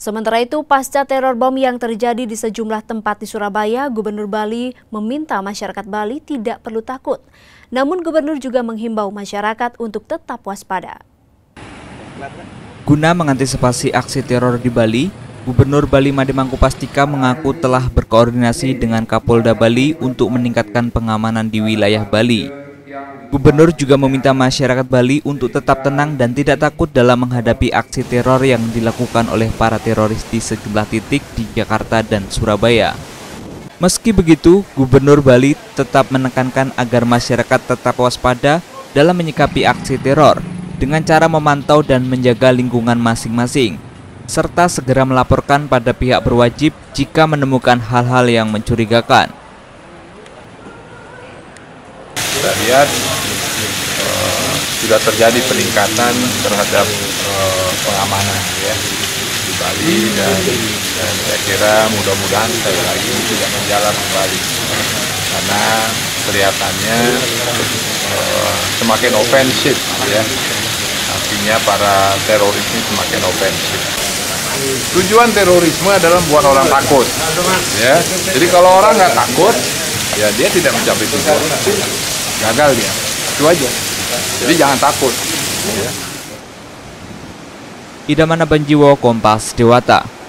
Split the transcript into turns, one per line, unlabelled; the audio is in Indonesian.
Sementara itu, pasca teror bom yang terjadi di sejumlah tempat di Surabaya, Gubernur Bali meminta masyarakat Bali tidak perlu takut. Namun Gubernur juga menghimbau masyarakat untuk tetap waspada.
Guna mengantisipasi aksi teror di Bali, Gubernur Bali Made Mangkupastika mengaku telah berkoordinasi dengan Kapolda Bali untuk meningkatkan pengamanan di wilayah Bali. Gubernur juga meminta masyarakat Bali untuk tetap tenang dan tidak takut dalam menghadapi aksi teror yang dilakukan oleh para teroris di sejumlah titik di Jakarta dan Surabaya. Meski begitu, Gubernur Bali tetap menekankan agar masyarakat tetap waspada dalam menyikapi aksi teror dengan cara memantau dan menjaga lingkungan masing-masing, serta segera melaporkan pada pihak berwajib jika menemukan hal-hal yang mencurigakan.
Kita lihat sudah terjadi peningkatan terhadap pengamanan ya di Bali, dan saya kira mudah-mudahan sekali lagi tidak menjalar kembali karena kelihatannya semakin ofensif ya, artinya para teroris ini semakin ofensif. Tujuan terorisme adalah membuat orang takut ya, jadi kalau orang nggak takut ya dia tidak mencapai tujuan, gagal dia, itu aja. Jadi jangan takut ya.
Idamana Banjiwo, Kompas Dewata.